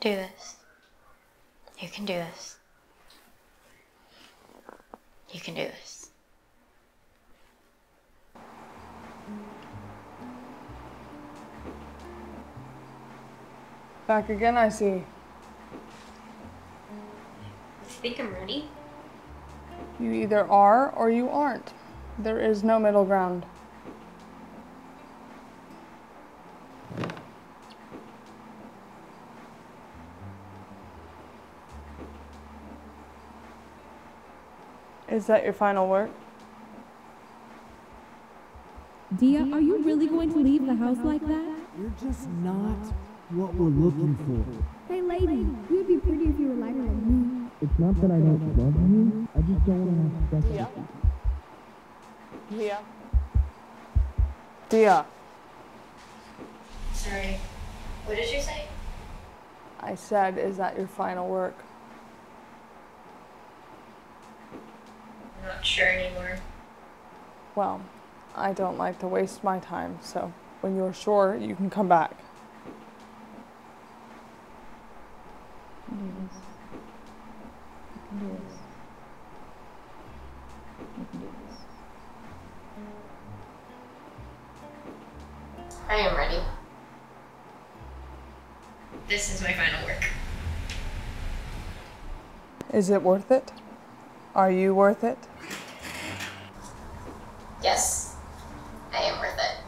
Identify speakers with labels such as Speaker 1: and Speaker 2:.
Speaker 1: Do this. You can do this. You can do this.
Speaker 2: Back again, I see.
Speaker 1: You think I'm ready?
Speaker 2: You either are or you aren't. There is no middle ground. Is that your final work?
Speaker 3: Dia, are you really going to leave the house like that?
Speaker 4: You're just not what we're looking for.
Speaker 3: Hey lady, you'd be pretty if you were lighter like me.
Speaker 4: It's not that I don't love you, I just don't want to have sex with you.
Speaker 2: Dia. Dia.
Speaker 1: Sorry. What did you say?
Speaker 2: I said, is that your final work?
Speaker 1: I'm not sure anymore.
Speaker 2: Well, I don't like to waste my time, so when you're sure, you can come back.
Speaker 1: You can do this. You can do this. You can do this. I am ready. This is my final work.
Speaker 2: Is it worth it? Are you worth it?
Speaker 1: Yes, I am worth it.